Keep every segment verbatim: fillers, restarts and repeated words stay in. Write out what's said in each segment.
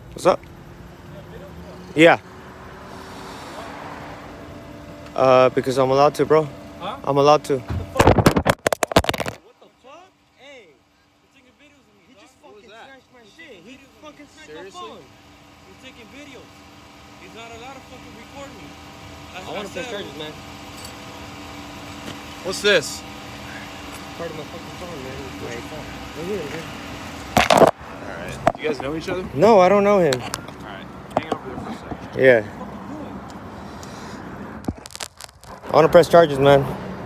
What's up? Yeah. Uh, because I'm allowed to, bro. Huh? I'm allowed to. What the fuck? Hey, you're taking videos of me. He just fucking snatched my shit. He fucking snatched my phone. You're taking videos. He's not allowed to fucking record me. That's I want to press charges, man. What's this? Part of my fucking phone, man. Right. Right here, man. Alright. Do you guys know each other? No, I don't know him. Alright. Hang over there for a second. Yeah. I want to press charges, man.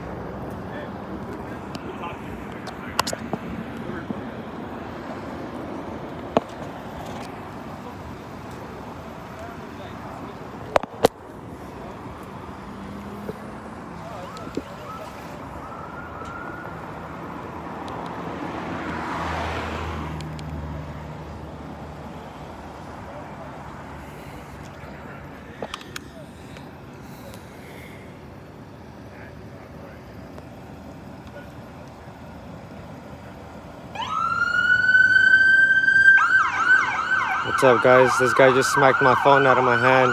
What's up, guys? This guy just smacked my phone out of my hand.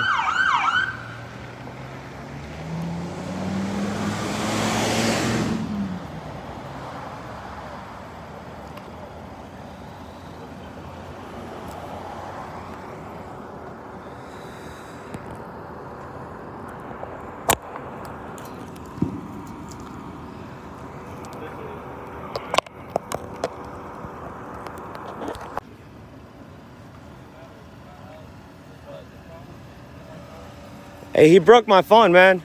Hey, he broke my phone, man.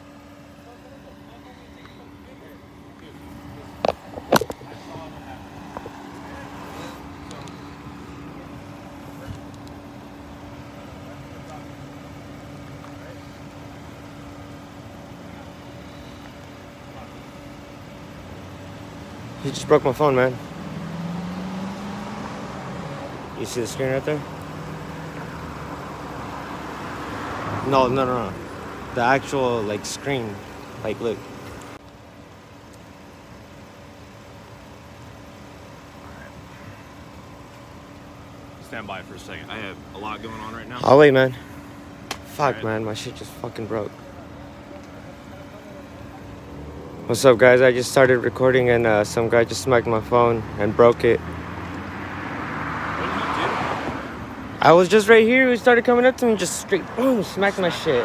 He just broke my phone, man. You see the screen right there? No, no, no, no. The actual, like, screen. Like, look. Stand by for a second. I have a lot going on right now. I'll wait, man. Fuck, Right. man. My shit just fucking broke. What's up, guys? I just started recording and uh, some guy just smacked my phone and broke it. What did you do? I was just right here. He started coming up to me, just straight boom, smacked my shit.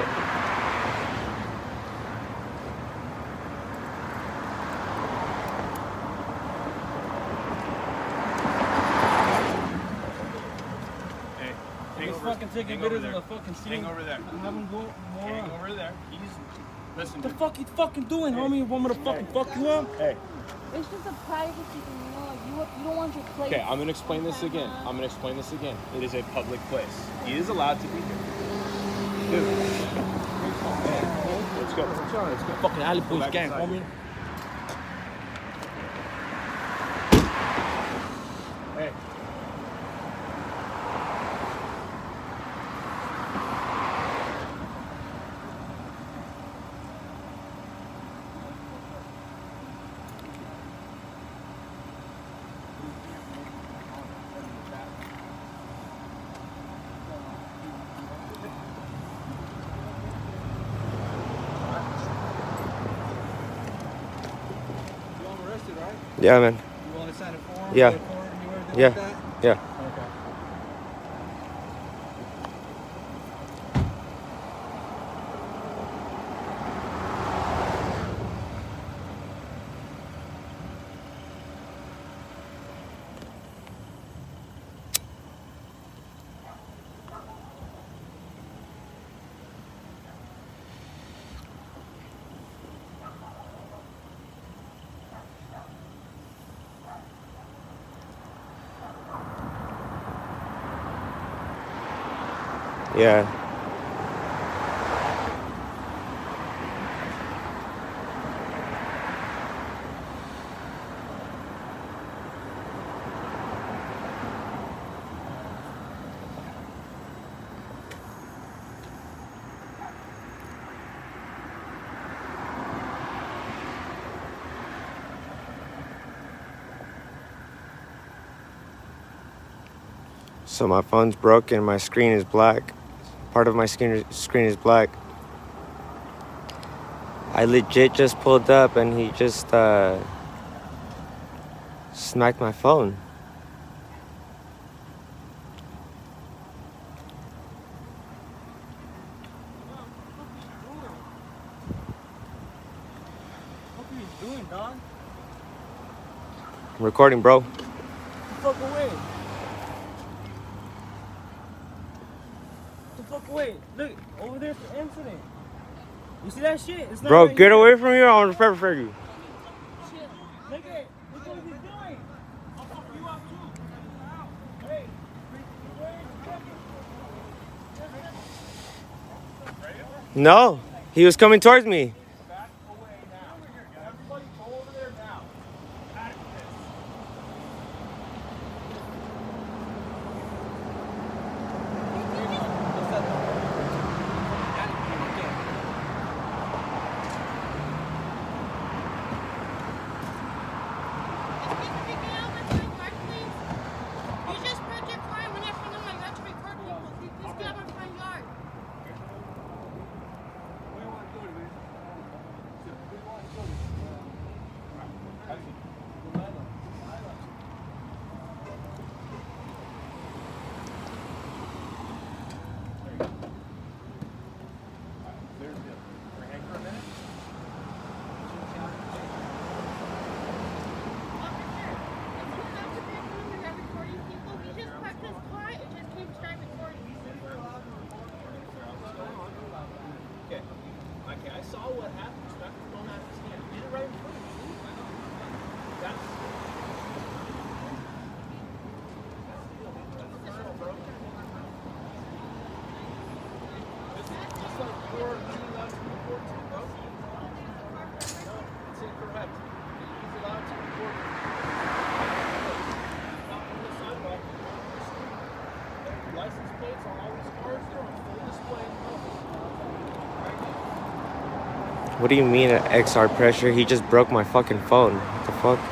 Hey, hang He's over, fucking taking hang over videos there. of the fucking scene. Hang over there. And have him go more Hang on. over there. He's... Listen What the to me. fuck you fucking doing, homie? You want me to fucking fuck you up? Hey. It's just a privacy thing, you know. Like you, you don't want your place. Okay, I'm gonna explain this again. I'm gonna explain this again. It is a public place. He is allowed to be here. Dude. Hey, let's go. Let's go. Let's go. Fucking Alley Boys back gang, inside. homie. Hey. Yeah, man. You want to sign a form? Yeah. Get a form, you everything Yeah. like that? Yeah. Okay. Yeah. So my phone's broken. My screen is black. Part of my screen screen is black. I legit just pulled up and he just uh, smacked my phone. What are you doing, dog? I'm recording, bro. Get the fuck away. Get the fuck away. Look, over there's the incident. You see that shit? It's not Bro, right get here. away from here. I want to pepper for you. Look at look what he's doing. I'll fuck you up too. Hey, No, he was coming towards me. Back away now. Everybody go over there now. Back this. You just parked your car and went in front of my yard to record people. Please get out of my front yard. There's the for hang for a minute. Officer, if you have to be in front of my yard recording people, he just parked his car and just came to start recording. Okay. Okay, I saw what happened. Stuck his phone out of his hand. Did it right in front of you. That's just like you're being allowed to record too, bro. No, it's incorrect. He's allowed to record. Not on the sidewalk. License plates on all these cars, they're on full display. What do you mean at X R pressure? He just broke my fucking phone. What the fuck?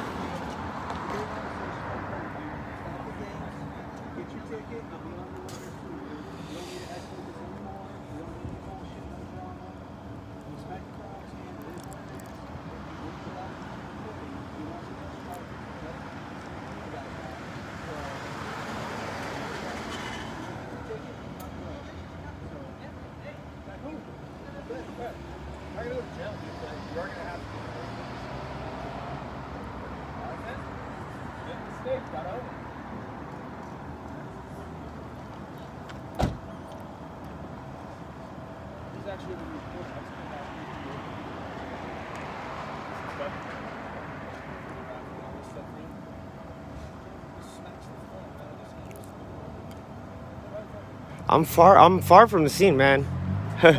I'm far. I'm far from the scene, man. uh,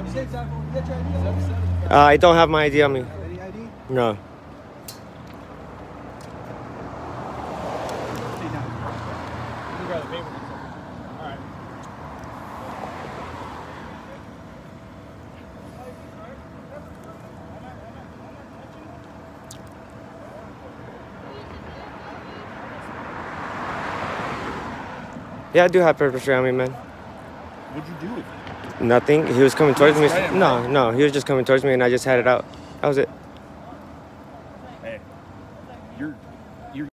I don't have my I D on me. No. Yeah, I do have pepper spray on me, man. What'd you do with it? Nothing. He was coming towards me. sprayed him, No, right? no. He was just coming towards me, and I just had it out. That was it. Hey, you're you're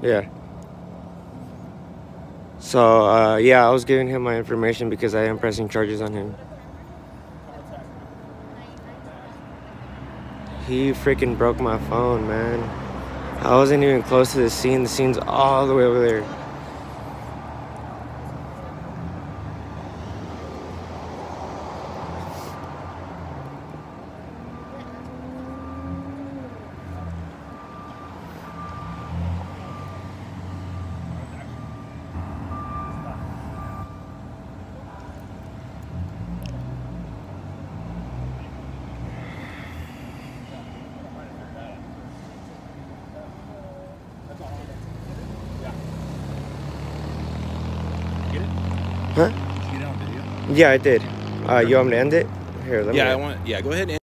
Yeah. So, uh, yeah, I was giving him my information because I am pressing charges on him. He freaking broke my phone, man. I wasn't even close to the scene. The scene's all the way over there. Huh? Get it on video. Yeah, I did. Uh, you want me to end it? Here, let me. Yeah, I want. Yeah, go ahead and.